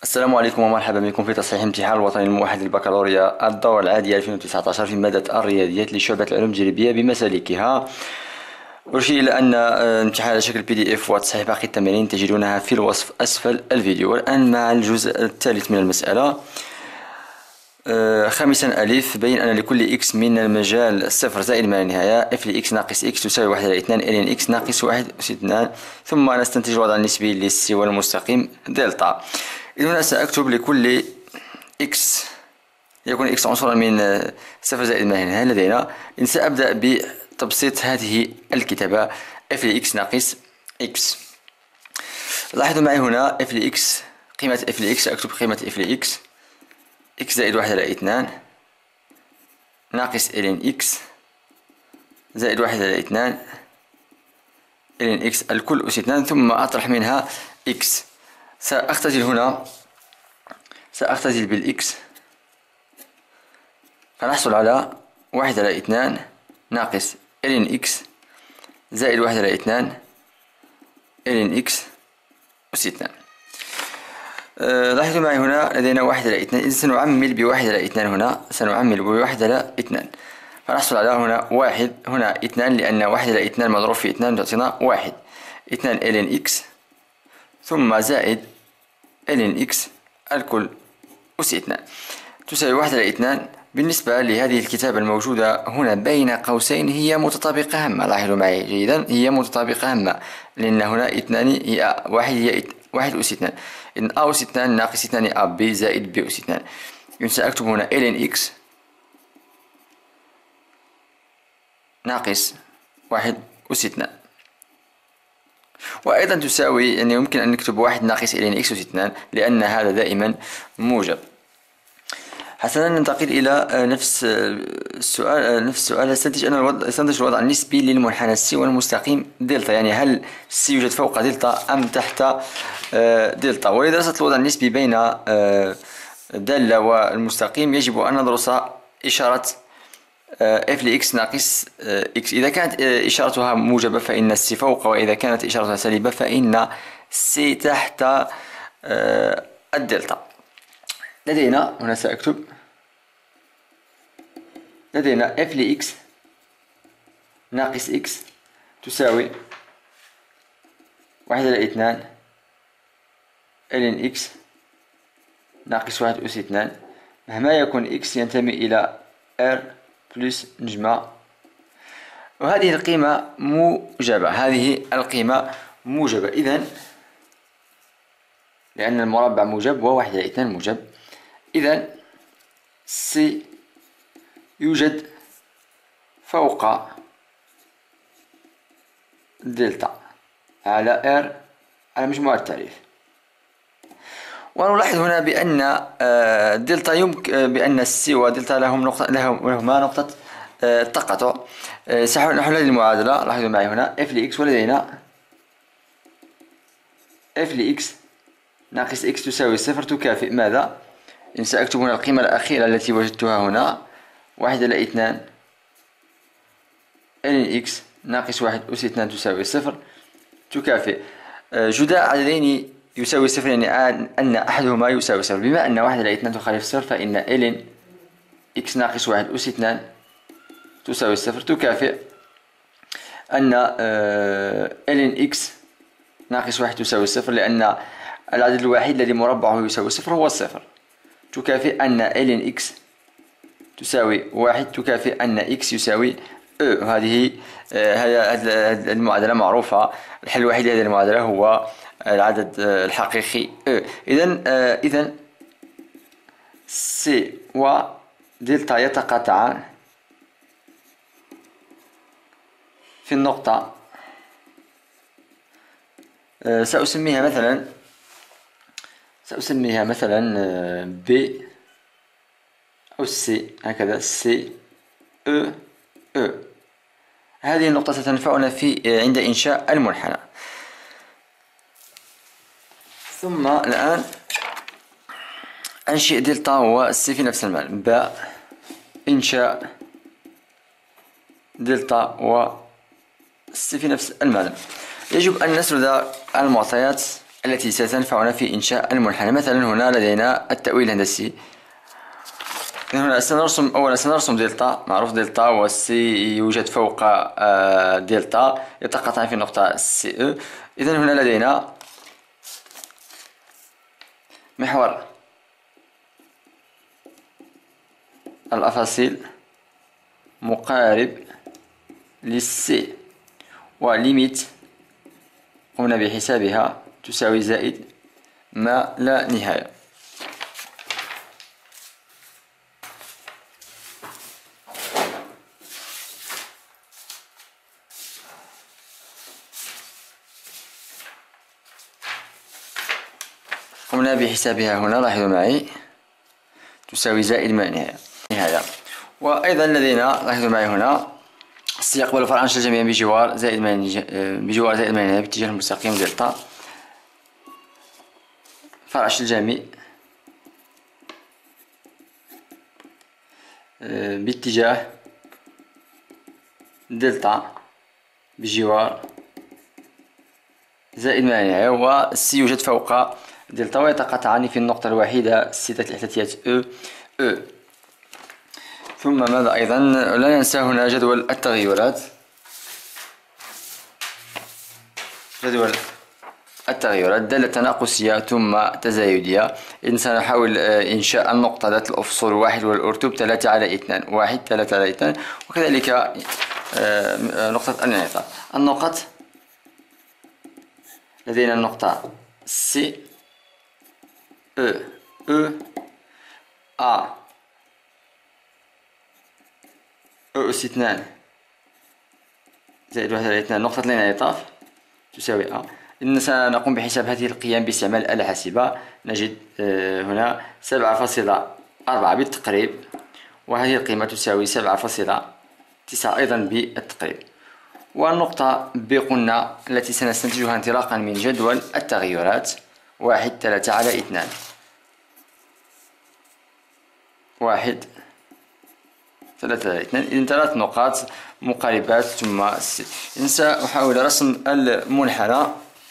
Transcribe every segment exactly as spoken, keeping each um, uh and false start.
السلام عليكم ومرحبا بكم في تصحيح امتحان الوطني الموحد للبكالوريا الدورة العادية ألفين وتسعة عشر في مادة الرياضيات لشعبة العلوم التجريبية بمسالكها. أرشد إلى أن الامتحان على شكل بي دي إف وتصحيح باقي التمارين تجدونها في الوصف أسفل الفيديو. والآن مع الجزء الثالث من المسألة. خامسا ألف، بين أن لكل إكس من المجال صفر زائد ما لا نهاية اف لإكس ناقص إكس تساوي واحد على اثنان إلين إكس ناقص واحد أس اثنان، ثم نستنتج الوضع النسبي للسي والمستقيم دلتا. إذا هنا سأكتب لكل إكس يكون إكس عنصرا من صفر زائد ما لا نهاية لدينا. إن سأبدأ بتبسيط هذه الكتابة اف لإكس ناقص إكس. لاحظوا معي هنا اف لإكس، قيمة اف لإكس أكتب قيمة اف لإكس إكس زائد واحد على اثنان ناقص إلين إكس زائد واحد على اثنان إلين إكس الكل أس اثنان، ثم أطرح منها إكس. سأختزل هنا سأختزل بالإكس فنحصل على واحد على اثنان ناقص إلين إكس زائد واحد على اثنان إلين إكس أس اثنان. أه لاحظوا معي هنا لدينا واحد على اثنان، إذا سنعمل بواحد على اثنان هنا سنعمل بواحد على اثنان فنحصل على هنا واحد هنا اثنان، لأن واحد على اثنان مضروب في اثنان تعطينا واحد. اثنان إلين إكس ثم زائد إلين إكس الكل أس اثنان تساوي واحد على اثنان. بالنسبة لهذه الكتابة الموجودة هنا بين قوسين هي متطابقة هامة، لاحظوا معي جيدا هي متطابقة هامة، لأن هنا اثنان هي واحد هي واحد أس اثنان، إذن أ أس اثنان ناقص اثنان أ ب زائد ب أس اثنان. إذن سأكتب هنا إلين إكس ناقص واحد أس اثنان، وأيضا تساوي يعني يمكن أن نكتب واحد ناقص إلين إكس أس اثنان لأن هذا دائما موجب. حسنا، ننتقل إلى نفس السؤال نفس السؤال استنتج أن الوضع استنتج الوضع النسبي للمنحنى السي والمستقيم دلتا، يعني هل السي يوجد فوق دلتا أم تحت دلتا. ولدراسة الوضع النسبي بين الدالة والمستقيم يجب أن ندرس إشارة اف لإكس ناقص إكس. إذا كانت إشارتها موجبة فإن السي فوق، وإذا كانت إشارتها سالبة فإن السي تحت الدلتا. لدينا هنا سأكتب لدينا اف لإكس ناقص إكس تساوي واحد على اثنان إلين إكس ناقص واحد أس اثنان، مهما يكون إكس ينتمي إلى R بلس نجمة، وهذه القيمة موجبة هذه القيمة موجبة إذن لأن المربع موجب وواحد على اثنان موجب، إذن سي يوجد فوق دلتا على R على مجموع التعريف. ونلاحظ هنا بأن دلتا يمكن بأن السي ودلتا لهم نقطة لهما نقطة تقاطع. سنحل هذه المعادلة. لاحظوا معي هنا اف لإكس ولدينا اف لإكس ناقص إكس تساوي صفر تكافئ ماذا؟ إن سأكتب هنا القيمة الأخيرة التي وجدتها هنا واحد على اثنان إلين إكس ناقص واحد أس اثنان تساوي صفر تكافئ جداء عددين يساوي صفر، يعني أن أحدهما يساوي صفر. بما أن واحد على اثنان تخالف صفر فإن إلين إكس ناقص واحد أس اثنان تساوي صفر تكافئ أن إلين إكس ناقص واحد تساوي صفر، لأن العدد الوحيد الذي مربعه يساوي صفر هو الصفر. تكافئ أن إلين إكس تساوي واحد تكافئ أن إكس يساوي أو. هذه هذه المعادلة معروفة. الحل الوحيد لهذه المعادلة هو العدد الحقيقي أو. إذن إذن سي ودلتا يتقاطعان في النقطة سأسميها مثلا سأسميها مثلا ب أو سي، هكذا سي أو أو. هذه النقطة ستنفعنا في عند إنشاء المنحنى. ثم الآن أنشئ دلتا والسي في نفس المعنى. باء إنشاء دلتا والسي في نفس المعنى. يجب أن نسرد المعطيات التي ستنفعنا في إنشاء المنحنى. مثلا هنا لدينا التأويل الهندسي. هنا سنرسم أولا سنرسم دلتا، معروف دلتا والسي يوجد فوق دلتا يتقاطعان في النقطة سي او. إذن هنا لدينا محور الأفاصيل مقارب للسي، وليميت قمنا بحسابها تساوي زائد ما لا نهاية. قمنا بحسابها هنا، لاحظوا معي، تساوي زائد ما لا نهاية. وأيضا لدينا، لاحظوا معي هنا، السي يقبل فرعا جميعا بجوار زائد ما بجوار زائد ما نهاية باتجاه المستقيم دلتا. فرع الجامع باتجاه دلتا بجوار زائد ما لا نهاية، والسي يوجد فوق دلتا ويتقاطعان في النقطة الوحيدة ستة الإحداثيات أو أو. ثم ماذا أيضا؟ لا ننسى هنا جدول التغيرات، جدول التغيرات دالة تناقصية ثم تزايدية. إذن سنحاول إنشاء النقطة ذات الأفصول واحد والأرتوب ثلاثة على اثنان، واحد ثلاثة على اثنان، وكذلك نقطة الانعطاف. النقط لدينا النقطة سي او او ا او اس اثنان زائد واحد على اثنان، نقطة الانعطاف تساوي ا. إن سنقوم بحساب هذه القيم باستعمال الآلة الحاسبة. نجد هنا سبعة فاصلة أربعة بالتقريب، وهذه القيمة تساوي سبعة فاصلة تسعة أيضا بالتقريب. والنقطة ب قلنا التي سنستنتجها انطلاقا من جدول التغيرات واحد ثلاثة على اثنان، واحد ثلاثة على اثنان. إذن ثلاث نقاط مقاربات ثم السي. إذن سأحاول رسم المنحنى.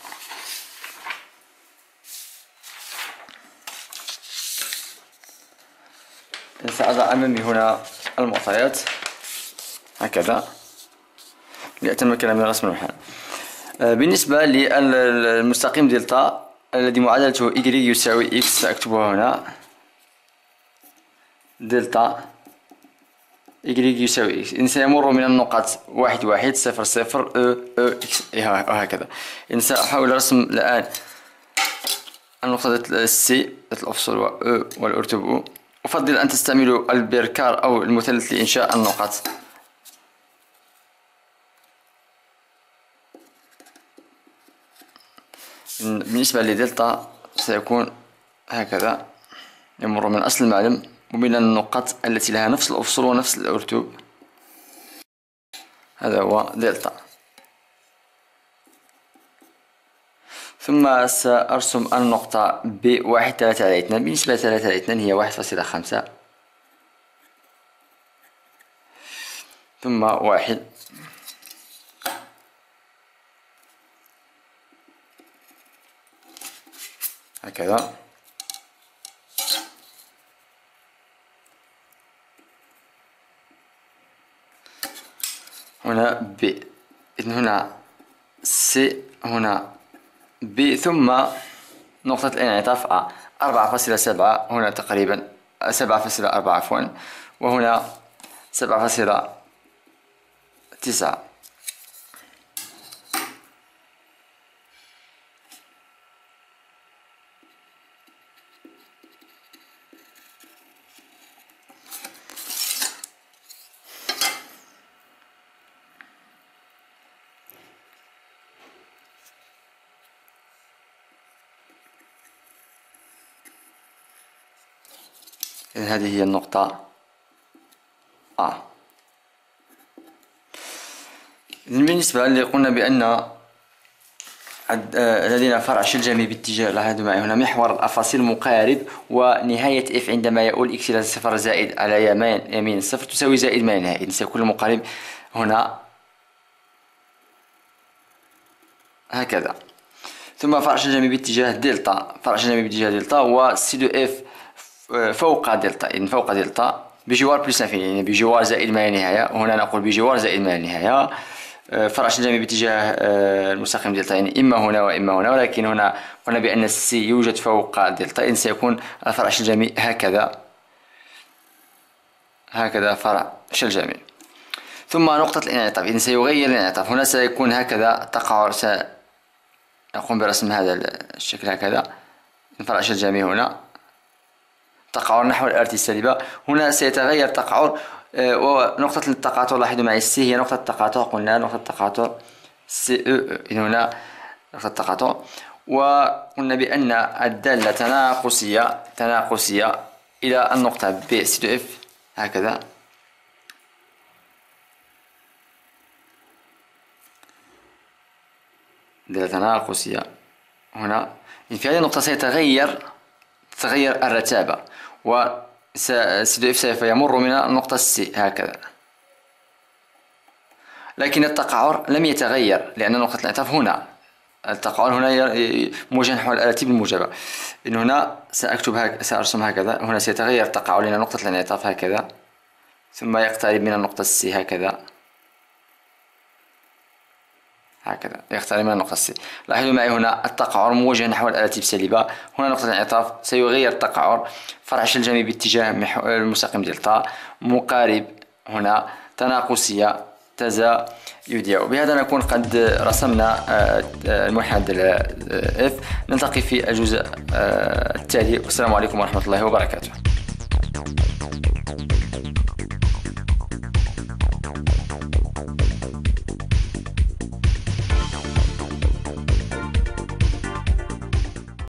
سأضع أمامي هنا المعطيات هكذا لأتمكن من رسم المنحنى. بالنسبة للمستقيم دلتا الذي معادلته y يساوي x، سأكتبها هنا دلتا y يساوي x. إن سيمر من النقط واحد واحد صفر صفر أو أو x وهكذا. إن سأحاول رسم الآن النقطة السي ذات الأفصول و أو والأرتوب أو. أفضل أن تستعملوا البركار أو المثلث لإنشاء النقط. بالنسبة لدلتا سيكون هكذا، يمر من أصل المعلم ومن النقط التي لها نفس الأفصول ونفس الأرتوب. هذا هو دلتا. ثم سأرسم النقطة ب واحد ثلاثة على اثنان. بالنسبة لثلاثة على اثنان هي واحد فاصلة خمسة، ثم واحد، هكذا. هنا ب، إذن هنا سي، هنا ب، ثم نقطة الانعطاف أ أربعة فاصلة سبعة، هنا تقريبا سبعة فاصلة أربعة عفوا، وهنا سبعة فاصلة تسعة. هذه هي النقطة A. بالنسبة اللي قلنا بأن لدينا فرع شلجمي باتجاه، لاحظوا معي هنا محور الأفاصيل مقارب، ونهاية f عندما يؤول إكس إلى صفر زائد على يمين يمين الصفر تساوي زائد ما نهاية. إذن سيكون المقارب هنا هكذا. ثم فرع شجري باتجاه دلتا، فرع شجري باتجاه دلتا، و سي دو اف فوق دلتا، إذن فوق دلتا بجوار بلس انفيني، يعني بجوار زائد ما لا نهاية، وهنا نقول بجوار زائد ما لا نهاية. فرع شجري باتجاه المستقيم دلتا، يعني إما هنا وإما هنا، ولكن هنا قلنا بأن السي يوجد فوق دلتا، إذن سيكون الفرع الشجري هكذا، هكذا فرع شجري. ثم نقطة الانعطاف، إذن سيغير الانعطاف، هنا سيكون هكذا تقعر، سأقوم برسم هذا الشكل هكذا، فرع شجري هنا تقعر نحو الآلة السالبة، هنا سيتغير تقعر، ونقطة التقاطع لاحظوا معي السي هي نقطة التقاطع، قلنا نقطة التقاطع سي او، إذن هنا نقطة التقاطع، وقلنا بأن الدالة تناقصية تناقصية إلى النقطة ب سي دو اف هكذا، دالة تناقصية هنا. في هذه النقطة سيتغير تتغير الرتابة، و سي دو اف سوف يمر من النقطة سي هكذا، لكن التقعر لم يتغير لأن نقطة الانعطاف هنا، التقعر هنا موجه نحو الآلة بالموجبة. إن هنا سأكتب هك... سأرسم هكذا، هنا سيتغير التقعر لأن نقطة الانعطاف هكذا، ثم يقترب من النقطة سي هكذا، هكذا يقترب من النقطة سي. لاحظوا معي هنا التقعر موجه نحو الآلة بالسالبة، هنا نقطة الانعطاف سيغير التقعر، فرع شجري باتجاه المستقيم دلتا، مقارب هنا، تناقصية تزايدية. وبهذا نكون قد رسمنا المنحنى اف. نلتقي في الجزء التالي، والسلام عليكم ورحمة الله وبركاته.